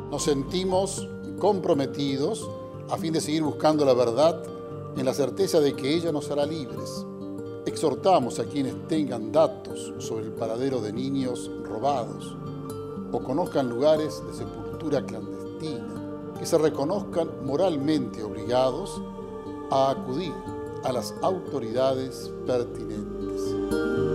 Nos sentimos comprometidos a fin de seguir buscando la verdad en la certeza de que ella nos hará libres. Exhortamos a quienes tengan datos sobre el paradero de niños robados o conozcan lugares de sepultura clandestina, que se reconozcan moralmente obligados a acudir a las autoridades pertinentes.